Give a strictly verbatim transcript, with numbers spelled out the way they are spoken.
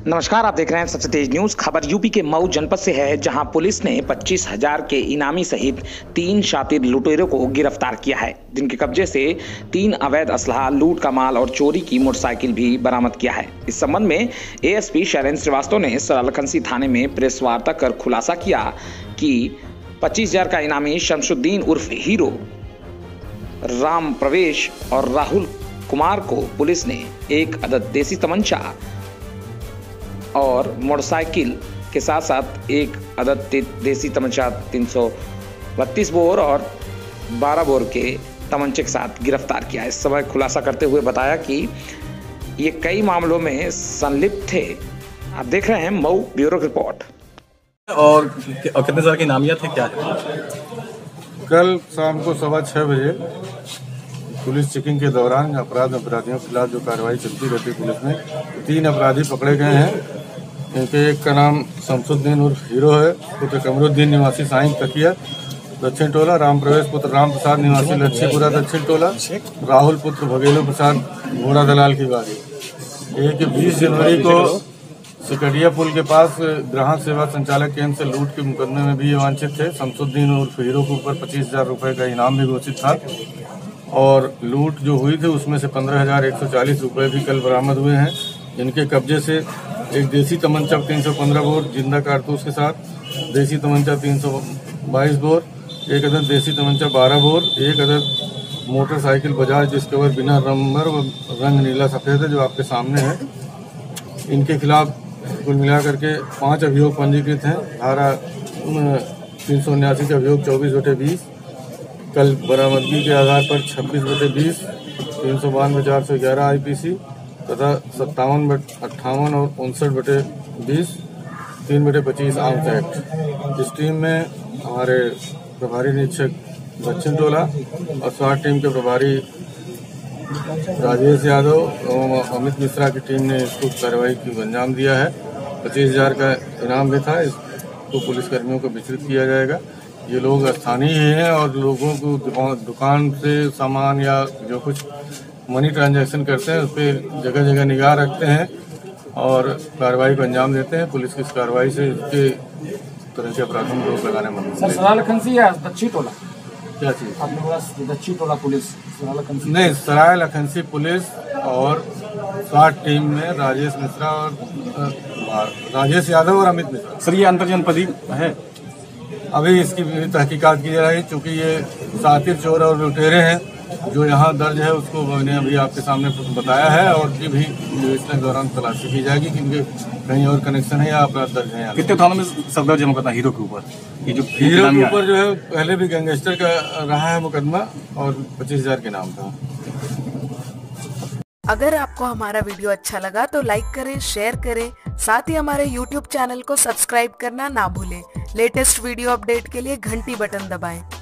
नमस्कार, आप देख रहे हैं सबसे तेज न्यूज। खबर यूपी के मऊ जनपद से है, जहां पुलिस ने पच्चीस हजार के इनामी सहित तीन शातिर लुटेरों को गिरफ्तार किया है, जिनके कब्जे से तीन अवैध असलहा, लूट का माल और चोरी की मोटरसाइकिल भी बरामद किया है। इस संबंध में एएसपी शैलेंद्र श्रीवास्तव ने सरायलखनसी थाने में प्रेस वार्ता कर खुलासा किया कि पच्चीस हजार का इनामी शमशुद्दीन उर्फ हीरो, राम प्रवेश और राहुल कुमार को पुलिस ने एक अदद देसी तमंचा और मोटरसाइकिल के साथ साथ एक अदद देसी तमंचा तीन सौ बत्तीस बोर और बारह बोर के तमंचे के साथ गिरफ्तार किया। इस समय खुलासा करते हुए बताया कि ये कई मामलों में संलिप्त थे। आप देख रहे हैं मऊ ब्यूरो रिपोर्ट। और कितने साल के नामिया थे, क्या है? कल शाम को सवा छः बजे पुलिस चेकिंग के दौरान अपराध अपराधियों के खिलाफ जो कार्रवाई चलती रहती है पुलिस में, तीन अपराधी पकड़े गए हैं। इनके एक का नाम शमशुद्दीन उर्फ हीरो है, पुत्र कमरुद्दीन निवासी साईं तकिया दक्षिण टोला, राम प्रवेश पुत्र राम प्रसाद निवासी लच्छीपुरा दक्षिण टोला, राहुल पुत्र भगेलू प्रसाद घोड़ा दलाल की बारी। एक बीस जनवरी को सिकटिया पुल के पास ग्राहक सेवा संचालक केंद्र से लूट के मुकदमे में भी ये वांछित थे। शमशुद्दीन उर्फ हीरो के ऊपर पच्चीस हजार रुपये का इनाम भी घोषित था और लूट जो हुई थी उसमें से पंद्रह हजार एक सौ चालीस रुपये भी कल बरामद हुए हैं। इनके कब्जे से एक देसी तमंचा तीन सौ पंद्रह बोर जिंदा कारतूस के साथ, देसी तमंचा तीन सौ बाईस बोर, एक अदद देसी तमंचा बारह बोर, एक अदद मोटरसाइकिल बजाज जिसके ऊपर बिना नंबर व रंग नीला सफेद है जो आपके सामने है। इनके खिलाफ कुल मिलाकर के पाँच अभियोग पंजीकृत हैं। धारा तीन सौ उन्यासी के अभियोग चौबीस बटे बीस, कल बरामदगी के आधार पर छब्बीस बटे बीस, तीन सौ बानवे चार सौ ग्यारह आई पी सी तथा सत्तावन बटे अट्ठावन और उनसठ बटे बीस, तीन बटे पच्चीस आर्म्स एक्ट। इस टीम में हमारे प्रभारी निरीक्षक दक्षिण टोला और स्वास्थ्य टीम के प्रभारी राजेश यादव एवं अमित मिश्रा की टीम ने इसको कार्रवाई की अंजाम दिया है। पच्चीस हजार का इनाम भी था। इसको पुलिसकर्मियों को वितरित किया जाएगा। ये लोग स्थानीय हैं और लोगों को दुकान से सामान या जो कुछ मनी ट्रांजैक्शन करते हैं उस पर जगह जगह निगाह रखते हैं और कार्रवाई को अंजाम देते हैं। पुलिस की इस कार्रवाई से इसके तरह के अपराधों को रोक लगाने में सर सरायलखनसी या दक्षिण टोला क्या चीज आपने बोला? दक्षिण टोला पुलिस सरायलखनसी नहीं, सरायलखनसी पुलिस और स्वास्थ्य टीम में राजेश मिश्रा और राजेश यादव और अमित मिश्रा। सर ये अंतरजनपदी है? अभी इसकी तहकीकात की जा रही है, चूँकि ये सातिर चोर और लुटेरे हैं जो यहाँ दर्ज है उसको मैंने अभी आपके सामने बताया है और की भी के दौरान तलाशी की जाएगी कि इनके कहीं और कनेक्शन है या अपराध दर्ज है। कितने थानों में सब दर्ज है मुकदमा हीरो के ऊपर? ये जो हीरो के ऊपर जो है पहले भी गैंगस्टर का रहा है मुकदमा और पच्चीस हजार के नाम था। अगर आपको हमारा वीडियो अच्छा लगा तो लाइक करें, शेयर करें, साथ ही हमारे यूट्यूब चैनल को सब्सक्राइब करना ना भूलें। लेटेस्ट वीडियो अपडेट के लिए घंटी बटन दबाएं।